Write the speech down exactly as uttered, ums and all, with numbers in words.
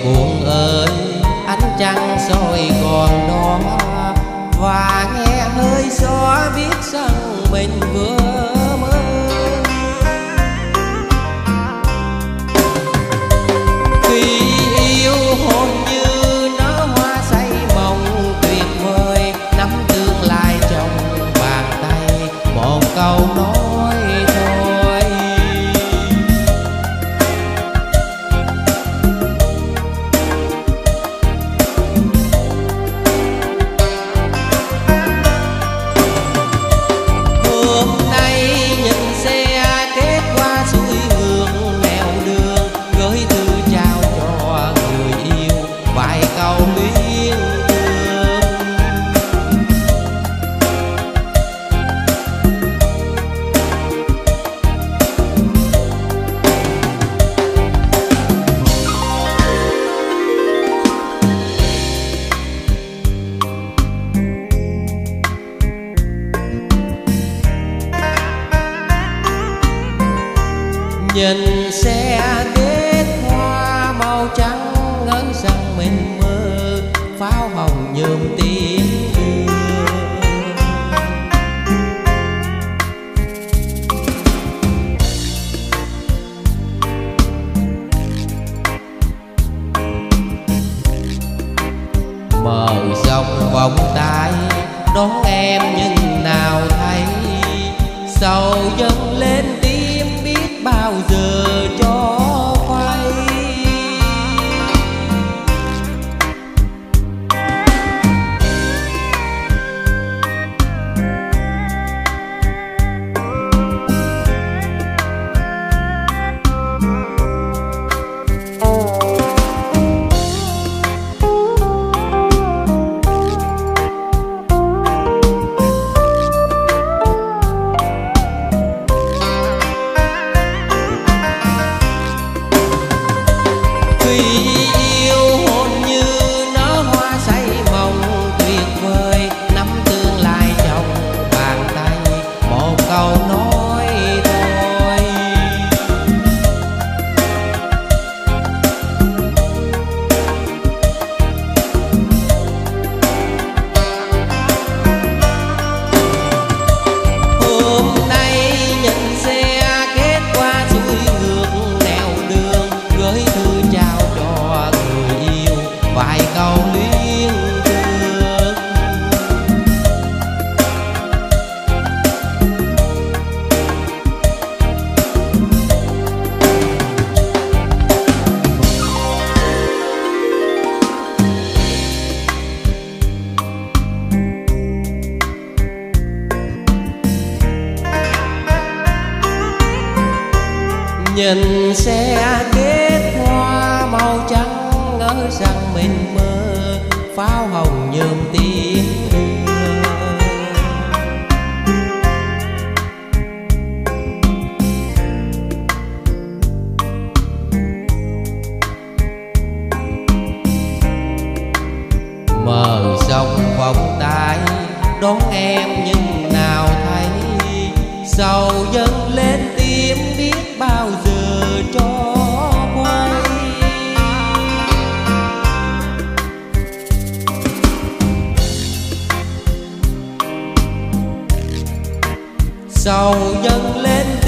buồn ơi, ánh trăng soi còn đó, và nghe hơi gió biết rằng mình vừa mơ. Khi yêu hồn như nở hoa say mộng tuyệt vời, nắm tương lai trong bàn tay, một câu nói thôi. Hôm nay nhìn xe kết qua suối hương nẻo đường, gửi thư trao cho người yêu vài câu luyến thương. Nhìn xe kết hoa màu trắng, ngỡ rằng mình mơ pháo hồng nhuộm tiếng đưa. Mờ dòng vòng tay đón em nhưng nào thấy, sầu dâng lên tim biết bao giờ cho quay. Yêu hồn như nở hoa say mộng tuyệt vời, nắm tương lai trong bàn tay, một câu nói thôi. Hôm nay nhìn xe kết qua suối ngược nẻo đường, gửi thư trao cho người yêu vài câu luyến thương. Nhìn xe kết hoa màu trắng, ngỡ rằng mình mơ pháo hồng nhuộm tiếng đưa. Mờ dòng vòng tay đón em nhưng nào thấy, sầu dâng lên tim biết bao giờ cho quay. Sầu dâng lên